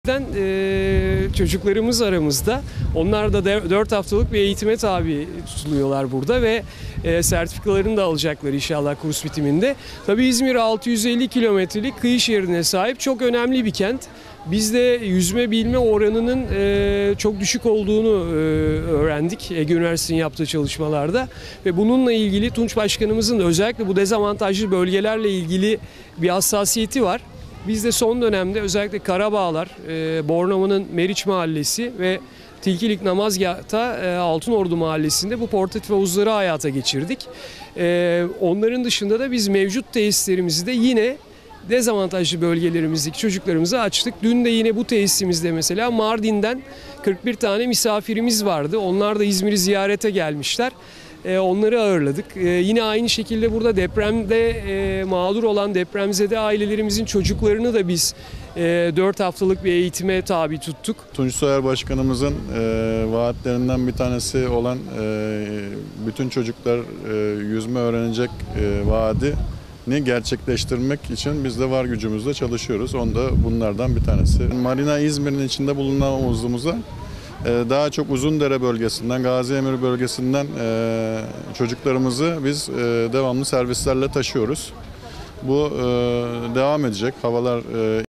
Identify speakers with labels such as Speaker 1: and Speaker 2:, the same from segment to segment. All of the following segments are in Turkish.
Speaker 1: Çocuklarımız aramızda. Onlar da 4 haftalık bir eğitime tabi tutuluyorlar burada ve sertifikalarını da alacaklar inşallah kurs bitiminde. Tabii İzmir 650 kilometrelik kıyı şeridine sahip çok önemli bir kent. Biz de yüzme bilme oranının çok düşük olduğunu öğrendik Ege Üniversitesi'nin yaptığı çalışmalarda. Ve bununla ilgili Tunç Başkanımızın da özellikle bu dezavantajlı bölgelerle ilgili bir hassasiyeti var. Biz de son dönemde özellikle Karabağlar, Bornova'nın Meriç Mahallesi ve Tilkilik Namazgah'ta Altınordu Mahallesi'nde bu portatif havuzları hayata geçirdik. Onların dışında da biz mevcut tesislerimizi de yine dezavantajlı bölgelerimizdeki çocuklarımıza açtık. Dün de yine bu tesisimizde mesela Mardin'den 41 tane misafirimiz vardı. Onlar da İzmir'i ziyarete gelmişler. Onları ağırladık. Yine aynı şekilde burada depremde mağdur olan depremzede ailelerimizin çocuklarını da biz 4 haftalık bir eğitime tabi tuttuk.
Speaker 2: Tunç Soyer Başkanımızın vaatlerinden bir tanesi olan bütün çocuklar yüzme öğrenecek vaadini gerçekleştirmek için biz de var gücümüzle çalışıyoruz. Onda bunlardan bir tanesi. Marina İzmir'in içinde bulunan havuzumuza daha çok Uzundere bölgesinden, Gaziemir bölgesinden çocuklarımızı biz devamlı servislerle taşıyoruz. Bu devam edecek. Havalar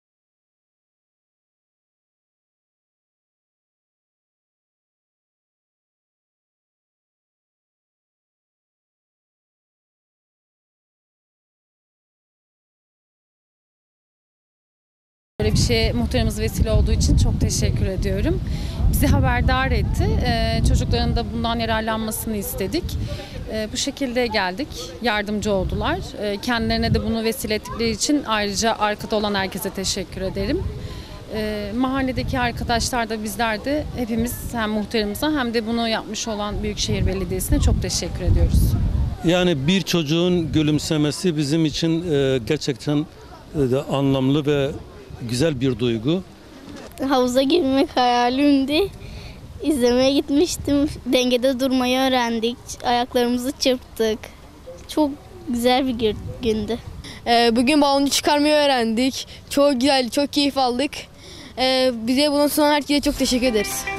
Speaker 3: Böyle bir şeye muhtarımız vesile olduğu için çok teşekkür ediyorum. Bizi haberdar etti. Çocukların da bundan yararlanmasını istedik. Bu şekilde geldik. Yardımcı oldular. Kendilerine de bunu vesile ettikleri için ayrıca arkada olan herkese teşekkür ederim. Mahalledeki arkadaşlar da bizler de hepimiz hem muhtarımıza hem de bunu yapmış olan Büyükşehir Belediyesi'ne çok teşekkür ediyoruz.
Speaker 4: Yani bir çocuğun gülümsemesi bizim için gerçekten anlamlı ve güzel bir duygu.
Speaker 5: Havuza girmek hayalimdi. İzlemeye gitmiştim. Dengede durmayı öğrendik. Ayaklarımızı çırptık. Çok güzel bir gündü.
Speaker 6: Bugün balonu çıkarmayı öğrendik. Çok güzel, çok keyif aldık. Bize bundan sonra herkese çok teşekkür ederiz.